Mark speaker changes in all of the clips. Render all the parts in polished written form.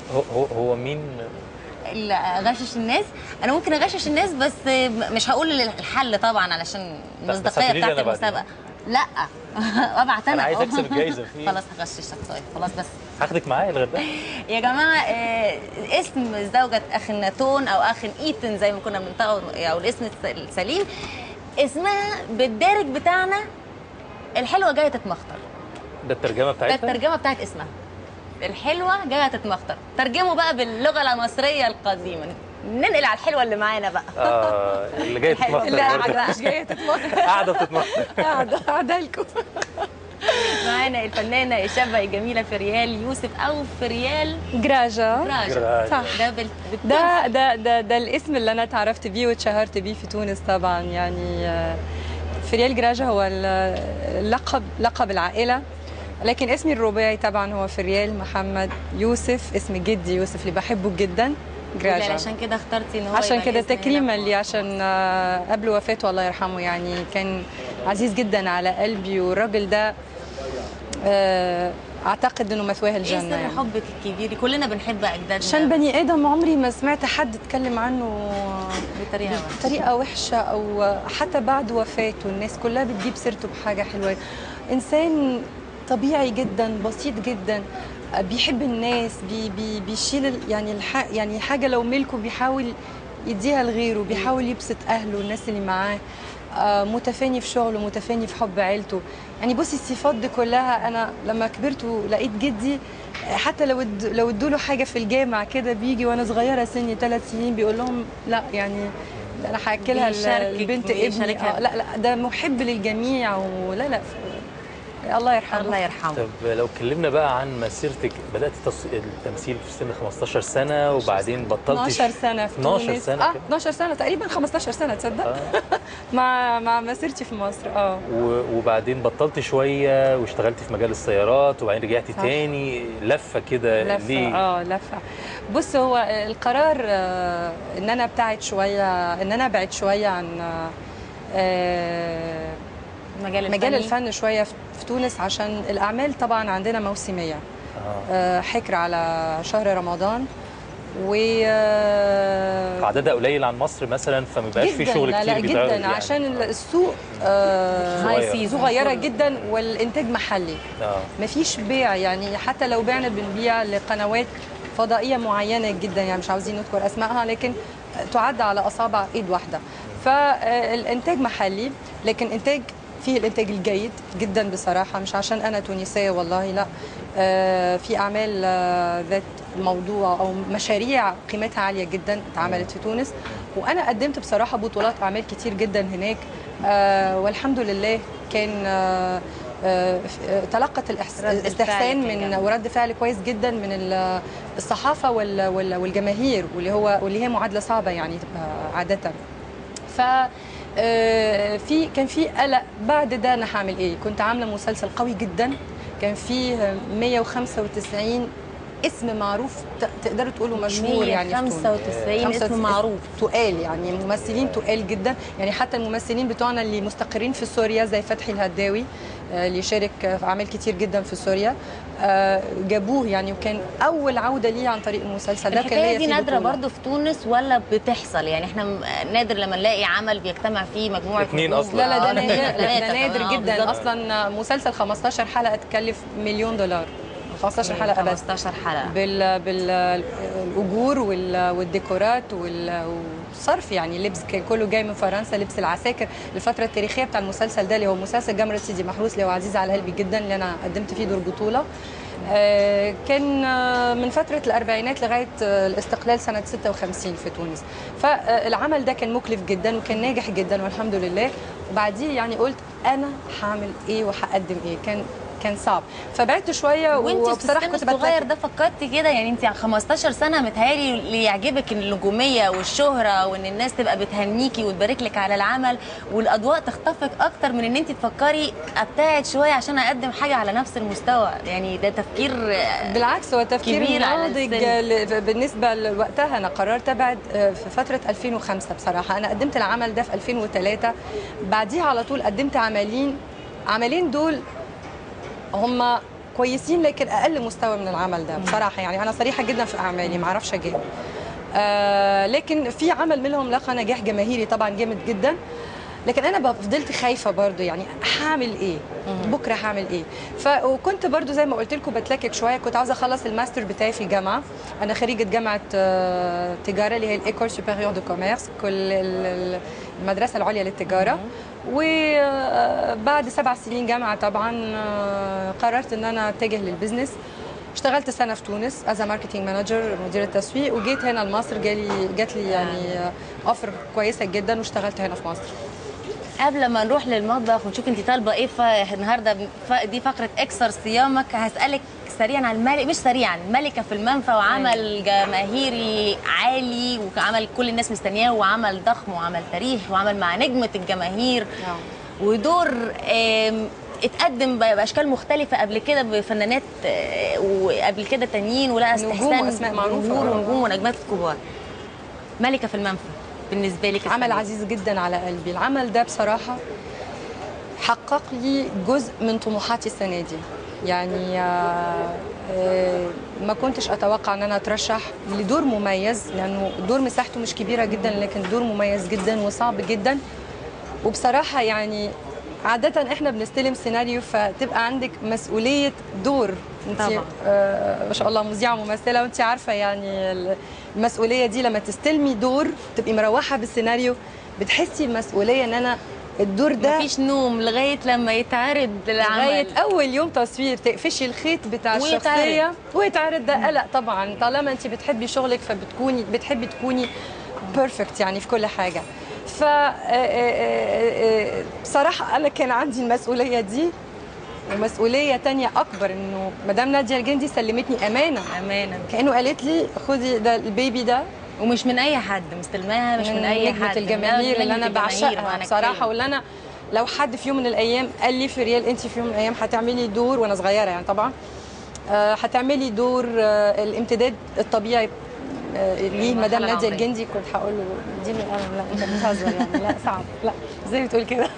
Speaker 1: هو مين؟
Speaker 2: غشش الناس. انا ممكن اغشش الناس بس مش هقول الحل طبعا علشان المصداقيه بتاعت المسابقه. لا ابعت
Speaker 1: انا عايز اكسب الجايزه فيه.
Speaker 2: خلاص هغششك. طيب خلاص بس
Speaker 1: هاخدك معايا الغداء
Speaker 2: يا جماعه. اسم زوجة اخ ناتون او اخ ايتن زي ما كنا بننطقه، او الاسم السليم، اسمها بالدارج بتاعنا الحلوه جايه تتمخطر.
Speaker 1: ده الترجمه بتاعتها؟
Speaker 2: ده الترجمه بتاعت اسمها الحلوه جايه تتمخطر. ترجمه بقى باللغه المصريه القديمه. ننقل على الحلوه اللي معانا بقى.
Speaker 1: اللي جايه تتمخطر.
Speaker 2: لا مش جايه تتمخطر.
Speaker 1: قاعده بتتمخطر.
Speaker 2: قاعده لكم. معانا الفنانه الشابه الجميله فريال يوسف او فريال
Speaker 3: جراجة.
Speaker 2: صح.
Speaker 3: ده الاسم اللي انا تعرفت بيه واتشهرت بيه في تونس طبعا. يعني فريال جراجة هو لقب العائله، لكن اسمي الرباعي طبعا هو فريال محمد يوسف، اسم جدي يوسف اللي بحبه جدا. جراجة.
Speaker 2: عشان كده اخترتي ان هو
Speaker 3: عشان كده تكريما لي، عشان قبل وفاته الله يرحمه يعني كان عزيز جدا على قلبي، والراجل ده اعتقد انه مثواه الجنه.
Speaker 2: ايه سر حبك الكبير؟ كلنا بنحب اجدادنا.
Speaker 3: عشان بني ادم عمري ما سمعت حد اتكلم عنه بطريقه وحشه، او حتى بعد وفاته الناس كلها بتجيب سيرته بحاجه حلوه. انسان طبيعي جدا، بسيط جدا، بيحب الناس، بيشيل يعني حاجه لو ملكه بيحاول يديها لغيره، بيحاول يبسط اهله والناس اللي معاه، متفاني في شغله، متفاني في حب عيلته. يعني بصي الصفات دي كلها انا لما كبرت ولقيت جدي حتى لو ادوا له حاجه في الجامع كده بيجي وانا صغيره سني 3 سنين بيقول لهم لا يعني انا هاكلها لبنت ابني. لا ده محب للجميع ولا لا. الله يرحمه.
Speaker 2: الله يرحمه.
Speaker 1: طب لو اتكلمنا بقى عن مسيرتك، بدأت التمثيل في سن 15 سنة وبعدين بطلت
Speaker 3: 12 سنة في
Speaker 1: 12 سنة
Speaker 3: 12 سنة تقريبا 15 سنة تصدق. مع مسيرتي في مصر.
Speaker 1: وبعدين بطلت شوية واشتغلتي في مجال السيارات وبعدين رجعتي تاني لفة كده. ليه؟
Speaker 3: لفة. بص هو القرار ان انا ابعد شوية عن مجال الفن شويه في تونس، عشان الاعمال طبعا عندنا موسميه. حكر على شهر رمضان
Speaker 1: عددها قليل عن مصر مثلا، فما بيبقاش في شغل كتير.
Speaker 3: لا جدا يعني. عشان السوق صغيره جدا والانتاج محلي. مفيش بيع يعني، حتى لو بعنا بنبيع لقنوات فضائيه معينه جدا يعني مش عاوزين نذكر اسمائها، لكن تعد على اصابع ايد واحده. فالانتاج محلي، لكن انتاج فيه الانتاج الجيد جدا بصراحه، مش عشان انا تونسيه والله لا. في اعمال ذات موضوع او مشاريع قيمتها عاليه جدا اتعملت في تونس، وانا قدمت بصراحه بطولات اعمال كتير جدا هناك. والحمد لله كان تلقت الاستحسان من ورد فعل كويس جدا من الصحافه والجماهير، واللي هي معادله صعبه يعني عاده. ف كان في قلق بعد ده انا هعمل ايه. كنت عامله مسلسل قوي جدا كان فيه 195 اسم معروف تقدروا تقولوا مشهور يعني.
Speaker 2: 195 اسم معروف
Speaker 3: تقال يعني، ممثلين تقال جدا يعني. حتى الممثلين بتوعنا اللي مستقرين في سوريا زي فتحي الهداوي اللي شارك في اعمال كتير جدا في سوريا جابوه يعني، وكان اول عوده ليه عن طريق المسلسل ده. كان
Speaker 2: الحكايه دي نادره برضه في تونس ولا بتحصل يعني؟ احنا نادر لما نلاقي عمل بيجتمع فيه مجموعه
Speaker 1: اثنين اصلا.
Speaker 3: لا ده نادر جدا. اصلا مسلسل 15 حلقه تكلف $1 مليون. 15 حلقه بس.
Speaker 2: 15 حلقه
Speaker 3: بالاجور والديكورات والصرف يعني. اللبس كان كله جاي من فرنسا، لبس العساكر. الفتره التاريخيه بتاع المسلسل ده اللي هو مسلسل جمرة سيدي محروس اللي هو عزيز على قلبي جدا، اللي انا قدمت فيه دور بطوله، كان من فتره الاربعينات لغايه الاستقلال سنه 56 في تونس. فالعمل ده كان مكلف جدا وكان ناجح جدا والحمد لله. وبعديه يعني قلت انا هعمل ايه وهقدم ايه. كان صعب فبعدت شويه.
Speaker 2: وبصراحه كنت صغير ده فكرتي كده يعني؟ انت 15 سنه متهيألي اللي يعجبك النجوميه والشهره وان الناس تبقى بتهنيكي وتبارك لك على العمل والاضواء تخطفك اكتر من ان انت تفكري ابتعد شويه عشان اقدم حاجه على نفس المستوى يعني. ده تفكير
Speaker 3: بالعكس، هو تفكير ناضج بالنسبه لوقتها. انا قررت ابعد في فتره 2005 بصراحه. انا قدمت العمل ده في 2003، بعديها على طول قدمت عملين دول هم كويسين لكن اقل مستوى من العمل ده بصراحه. يعني انا صريحه جدا في اعمالي، ما اعرفش اجاوب. لكن في عمل منهم لقى نجاح جماهيري طبعا جامد جدا، لكن انا فضلت خايفه برضو، يعني هعمل ايه بكره، هعمل ايه. وكنت برضو زي ما قلت لكم بتلكك شويه، كنت عاوزه اخلص الماستر بتاعي في الجامعه. انا خريجه جامعه تجاره اللي هي الايكول سوبيريور دو كوميرس، المدرسه العليا للتجاره. وبعد 7 سنين جامعه طبعا قررت ان انا اتجه للبزنس. اشتغلت سنه في تونس از ماركتنج مانجر، مدير التسويق، وجيت هنا لمصر جات لي يعني اوفر كويسه جدا واشتغلت هنا في مصر.
Speaker 2: قبل ما نروح للمطبخ ونشوف انت طالبه ايه النهارده، دي فقره اكسر صيامك، هسالك سريعا عن مش سريعا، ملكه في المنفى وعمل جماهيري عالي وعمل كل الناس مستنياه وعمل ضخم وعمل تاريخ وعمل مع نجمه الجماهير ودور اتقدم باشكال مختلفه قبل كده بفنانات وقبل كده تانيين، ولقى استحسان
Speaker 3: اسماء معروفه
Speaker 2: ونجوم ونجمات كبار. ملكه في المنفى بالنسبه لك
Speaker 3: عمل عزيز جدا على قلبي. العمل ده بصراحه حقق لي جزء من طموحاتي السنه دي. يعني ما كنتش اتوقع ان انا اترشح لدور مميز، لانه الدور مساحته مش كبيره جدا، لكن دور مميز جدا وصعب جدا. وبصراحه يعني عاده احنا بنستلم سيناريو فتبقى عندك مسؤوليه دور. انت ما شاء الله مذيعه ممثله، وانت عارفه يعني المسؤوليه دي لما تستلمي دور تبقي مروحه بالسيناريو، بتحسي بمسؤوليه ان انا الدور ده
Speaker 2: مفيش نوم لغايه لما يتعرض العمل،
Speaker 3: لغايه اول يوم تصوير تقفشي الخيط بتاع الشخصيه ويتعرض. ده قلق طبعا، طالما انت بتحبي شغلك بتحبي تكوني بيرفكت يعني في كل حاجه. ف بصراحه انا كان عندي المسؤوليه دي، ومسؤوليه تانية اكبر انه مدام ناديه الجندي سلمتني امانه كانه قالت لي خدي ده البيبي ده،
Speaker 2: ومش من اي حد مستلماها، مش من اي حد،
Speaker 3: الجماهير اللي انا بعشقها بصراحه. واللي انا لو حد في يوم من الايام قال لي فريال انت في يوم من الايام هتعملي دور، وانا صغيره يعني طبعا هتعملي دور الامتداد الطبيعي ليه مدام ناديه الجندي، كنت هقول له دي لا انت بتهزر يعني، لا صعب، لا زي ما بتقول كده.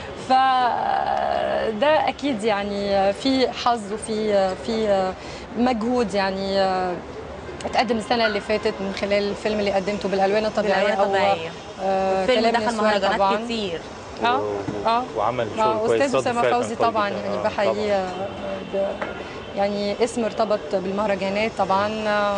Speaker 3: فده اكيد يعني في حظ وفي مجهود يعني اتقدم السنه اللي فاتت من خلال الفيلم اللي قدمته بالالوان الطبيعيه.
Speaker 2: الفيلم دخل مهرجانات كتير
Speaker 1: وعمل شغل كويس.
Speaker 3: استاذ اسامه فوزي طبعا يعني بحييه، يعني اسم ارتبط بالمهرجانات طبعا.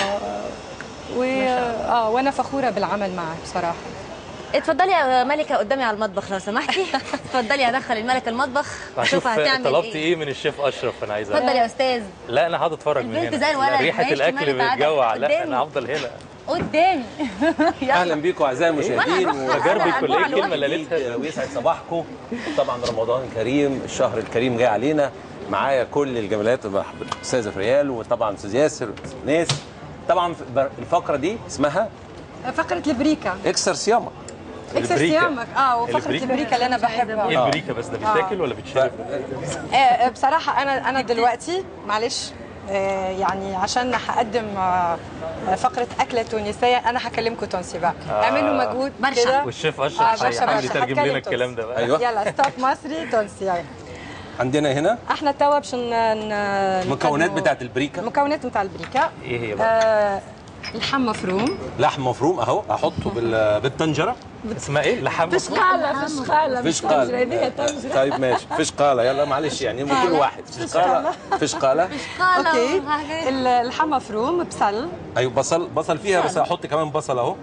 Speaker 3: وانا فخوره بالعمل معه بصراحه.
Speaker 2: اتفضلي يا ملكه قدامي على المطبخ لو سمحتي. اتفضلي ادخل الملكه المطبخ
Speaker 1: اشوف هتعمل طلبت ايه من الشيف اشرف. انا عايز
Speaker 2: اتفضل يا استاذ.
Speaker 1: لا انا هقعد اتفرج من هنا، ريحه الاكل بتجوع. لا انا هفضل هنا
Speaker 2: قدامي.
Speaker 4: اهلا بيكم اعزائي المشاهدين،
Speaker 1: وجربي كل ايه الكلمه اللي قالتها.
Speaker 4: ويسعد صباحكم. طبعا رمضان كريم، الشهر الكريم جاي علينا. معايا كل الجمالات، الاستاذه فريال وطبعا استاذ ياسر ناس. طبعا الفقره دي اسمها
Speaker 3: فقره البريكه،
Speaker 4: اكسر صيامك.
Speaker 3: اكسر صيامك. وفقره البريكه اللي انا بحبها.
Speaker 1: ايه البريكه بس؟ ده بيتاكل ولا بيتشرب؟
Speaker 3: بصراحه انا دلوقتي معلش يعني عشان هقدم فقره اكله تونسيه انا هكلمكم تونسي بقى. اعملوا مجهود كده.
Speaker 1: والشيف اشرف هيحاول يترجم لنا الكلام ده بقى.
Speaker 4: ايوه
Speaker 3: يلا ستوب مصري تونسي يعني.
Speaker 4: عندنا هنا
Speaker 3: احنا توا باش
Speaker 4: المكونات بتاعت البريكه.
Speaker 3: المكونات بتاع البريكه
Speaker 1: ايه هي بقى؟
Speaker 3: لحم مفروم.
Speaker 4: لحم مفروم اهو، احطه بالطنجره.
Speaker 1: اسمها ايه؟ لحم
Speaker 3: فشقاله
Speaker 4: فشقاله. طيب ماشي، فشقاله. يلا معلش يعني من كل واحد. فشقاله.
Speaker 3: اوكي. اللحم مفروم، بصل.
Speaker 4: ايوه بصل فيها، بس هحط كمان بصل اهو.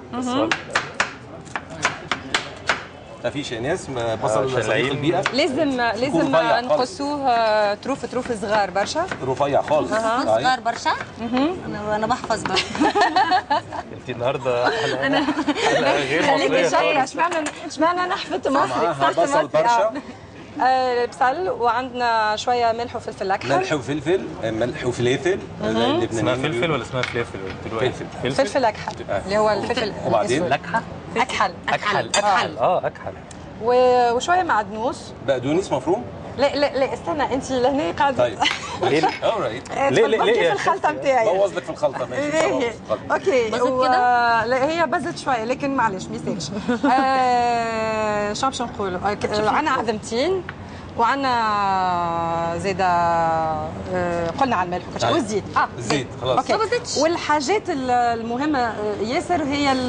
Speaker 4: ما فيش يا ناس بصل صديق البيئه.
Speaker 3: لازم نقصوه طروف صغار برشا.
Speaker 4: رفيع خالص.
Speaker 2: صغار برشا. انا بحفظ بقى.
Speaker 1: انت النهارده
Speaker 3: انا
Speaker 1: غير مصريه.
Speaker 3: اشمعنى انا حفظت مصري؟
Speaker 4: بصل برشا.
Speaker 3: بصل، وعندنا شويه ملح وفلفل اكحل.
Speaker 4: ملح وفلفل.
Speaker 1: اسمها فلفل ولا اسمها فلفل؟
Speaker 3: فلفل اكحل اللي هو الفلفل.
Speaker 4: وبعدين
Speaker 1: لكحه
Speaker 3: اكحل.
Speaker 1: اكحل.
Speaker 3: وشويه معدنوس.
Speaker 4: بقدونس مفروم.
Speaker 3: لا استنى، انت لهنا قاعده.
Speaker 4: طيب ليه
Speaker 3: ليه في الخلطه بتاعي؟
Speaker 4: بوظ لك في الخلطه. ماشي
Speaker 3: اوكي.
Speaker 2: كده
Speaker 3: هي بزت شويه لكن معلش ما يسالش. شو باش نقولوا؟ انا عظمتين وعندنا زيدا قلنا على الملح وكل شيء والزيت.
Speaker 4: الزيت خلاص.
Speaker 3: اوكي. والحاجات المهمه ياسر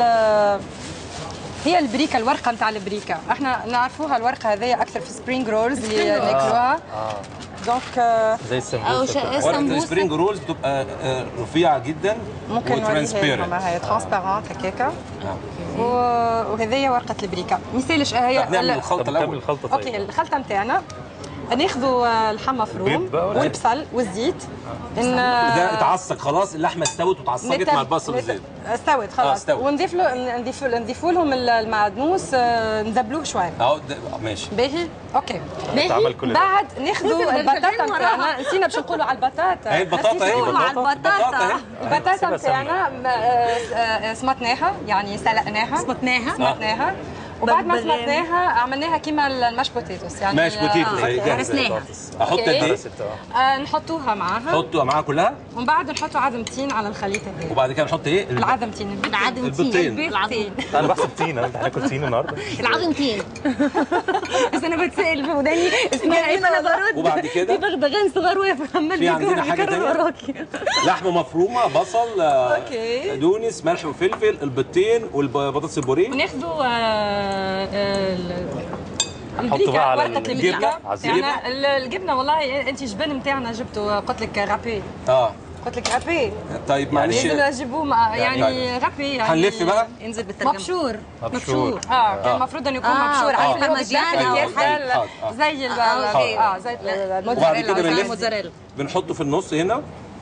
Speaker 3: هي البريكه، الورقه نتاع البريكه. احنا نعرفوها الورقه هذيا اكثر في سبرينج رولز اللي ناكلوها. دونك
Speaker 1: زي السمبوسه.
Speaker 4: ورقه السبرينج رولز بتبقى رفيعه جدا
Speaker 3: ممكن
Speaker 4: وترانسبيرنت.
Speaker 3: هي ترانسبيرنت هكاكا. وهذه ورقه البريكه. مثالش هي
Speaker 4: نعمل الخلطه الاول.
Speaker 1: الخلطه.
Speaker 3: اوكي الخلطه نتاعنا ناخذوا اللحم مفروم والبصل والزيت.
Speaker 4: ده اتعصق خلاص، اللحمه استوت وتعصقت مع البصل والزيت.
Speaker 3: استوت خلاص. ونضيف لهم المعدنوس، نذبلوه شويه.
Speaker 4: ماشي.
Speaker 3: باهي اوكي.
Speaker 1: باهي.
Speaker 3: بعد ناخذوا البطاطا نتاعنا. نسينا باش نقولوا على البطاطا.
Speaker 4: هي البطاطا اهي.
Speaker 3: البطاطا نتاعنا سمطناها، يعني سلقناها. وبعد ما سمطناها عملناها كيما الماش بوتيتوس، يعني
Speaker 4: ماش بوتيتوس زي جاهزه. احط قد ايه؟
Speaker 3: نحطوها معاها.
Speaker 4: نحطوها معاها كلها.
Speaker 3: ومن بعد نحطوا عظمتين على الخليط هذا.
Speaker 4: وبعد كده نحط ايه؟
Speaker 3: العظمتين.
Speaker 4: البيضتين.
Speaker 1: انا بحسب تين، انت هناكل تين النهارده.
Speaker 2: العظمتين.
Speaker 3: بس انا بتسال في وداني اسمها ايه، انا برد.
Speaker 4: وبعد كده
Speaker 3: في بغبغان صغار واقف عمال
Speaker 4: في عندنا حاجه ثانيه، لحمه مفرومه، بصل، بقدونس، ملح وفلفل، البيضتين والبطاطس البوريه.
Speaker 3: وناخذوا
Speaker 1: نحطوا بقى على
Speaker 3: ورقه الجبنه. الجبنه والله انت جبن نتاعنا جبته، قلت لك رابي. قلت لك رابي.
Speaker 4: طيب معلش
Speaker 3: لازم نجيبوه يعني رابي، يعني
Speaker 4: هنلف بقى.
Speaker 2: انزل بالترجمه.
Speaker 3: مبشور.
Speaker 2: كان
Speaker 3: المفروض انه يكون مبشور. زي زي
Speaker 2: الموتزاريلا.
Speaker 4: بنحطه في النص هنا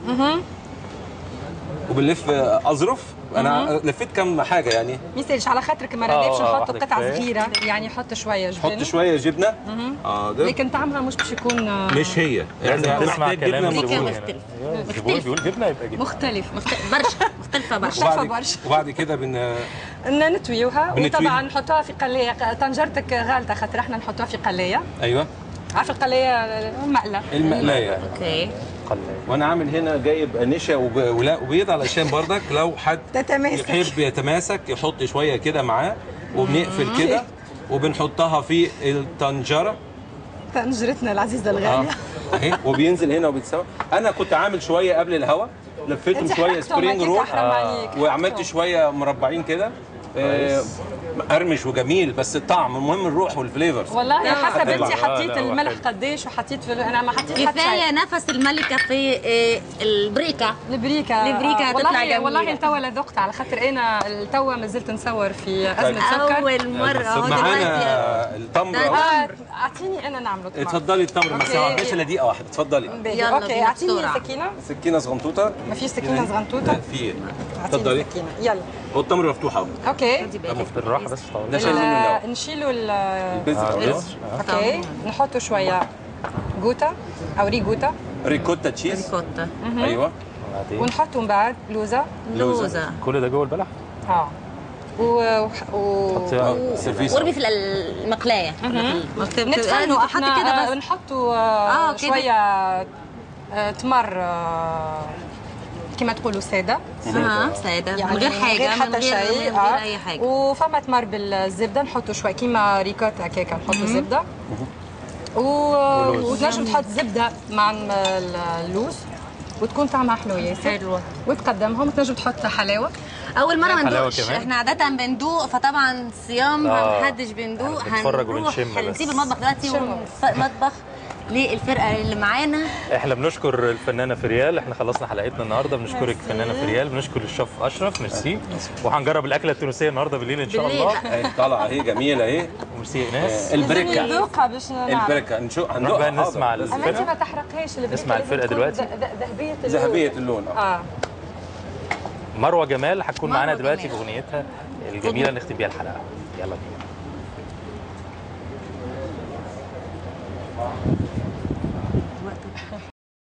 Speaker 4: وبنلف اظرف. انا لفيت كم حاجه يعني.
Speaker 3: ميسالش على خاطرك المره دي باش نحطوا قطع صغيره، يعني حط شويه جبن.
Speaker 4: حط شويه جبنه.
Speaker 3: لكن طعمها مش باش يكون
Speaker 4: مش هي.
Speaker 1: لازم تسمع كلام
Speaker 2: الزبون.
Speaker 1: الزبون بيقول جبنه يبقى جبنه.
Speaker 3: مختلفه
Speaker 2: مختلفه برشا.
Speaker 3: وبعد
Speaker 4: كده
Speaker 3: نتويوها. وطبعا نحطوها في قلايه. طنجرتك غالطه خاطر احنا نحطوها في قلايه.
Speaker 4: ايوه.
Speaker 3: عارف القلايه المقلايه.
Speaker 2: اوكي.
Speaker 4: وانا عامل هنا جايب نشا وبيض علشان بردك لو حد يحب يتماسك يحط شويه كده معاه. وبنقفل كده وبنحطها في الطنجره،
Speaker 3: طنجرتنا العزيزه الغاليه
Speaker 4: اهي. وبينزل هنا وبيتسوى. انا كنت عامل شويه قبل الهوا، لفيتهم شويه سبرينج رول وعملت شويه مربعين كده. قرمش وجميل، بس الطعم المهم، الروح والفليفرز.
Speaker 3: والله حسب انت حطيت الملح قديش وحطيت انا ما حطيت حتى
Speaker 2: كفايه نفس الملكه في البريكه
Speaker 3: تطلع جميله. والله التوا ذقت على خاطر انا التوا ما زلت نصور في ازمه سكر.
Speaker 2: اول مره اهو
Speaker 4: معانا التمر.
Speaker 3: اعطيني انا نعمله تمر.
Speaker 4: اتفضلي التمر، ما ساعدناش الا دقيقه واحده. اتفضلي.
Speaker 3: اوكي اعطيني
Speaker 4: سكينه صغنطوطه.
Speaker 3: ما فيش سكينه صغنطوطه؟
Speaker 4: في. اتفضلي.
Speaker 3: يلا.
Speaker 4: هو التمر مفتوح اهو.
Speaker 3: اوكي.
Speaker 1: بالراحه بس.
Speaker 4: ده شايل منه
Speaker 3: نشيلوا
Speaker 4: البذر.
Speaker 3: اوكي. نحطوا شويه جوتا او ريكوتا
Speaker 4: تشيز. ايوه.
Speaker 3: ونحطوا من بعد لوزه.
Speaker 1: كل ده جوه البلح.
Speaker 2: وارمي في المقلايه.
Speaker 3: نتفنوا احنا كده بس نحطوا شويه تمر كما تقولوا ساده.
Speaker 2: ساده
Speaker 3: يعني
Speaker 2: من غير حاجه،
Speaker 3: حتى شيء.
Speaker 2: من غير اي حاجه.
Speaker 3: وفما تمر بالزبده نحطوا شويه كيما ريكوتا هكاكا، نحطوا زبده. وتنجم تحط زبده مع اللوز وتكون طعمها حلو ياسر. وتقدمهم. تنجم تحط حلاوه.
Speaker 2: اول مره ما ندوقش، احنا عاده بندوق، فطبعا صيام ما حدش بندوق. هنروح هنسيب المطبخ دلوقتي ونطبخ للفرقه اللي معانا.
Speaker 1: احنا بنشكر الفنانه فريال. احنا خلصنا حلقتنا النهارده. بنشكرك فنانه فريال، بنشكر الشيف اشرف. ميرسي. وهنجرب الاكله التونسيه النهارده بالليل ان شاء الله.
Speaker 4: طالعه اهي جميله اهي.
Speaker 1: وميرسي ايناس.
Speaker 4: البركه
Speaker 1: هنروح بقى نسمع الفرقه.
Speaker 3: انت ما تحرقهاش.
Speaker 1: نسمع الفرقه دلوقتي.
Speaker 4: ذهبيه اللون.
Speaker 1: مروه جمال هتكون معانا دلوقتي باغنيتها الجميله نختم بيها الحلقه. يلا بينا.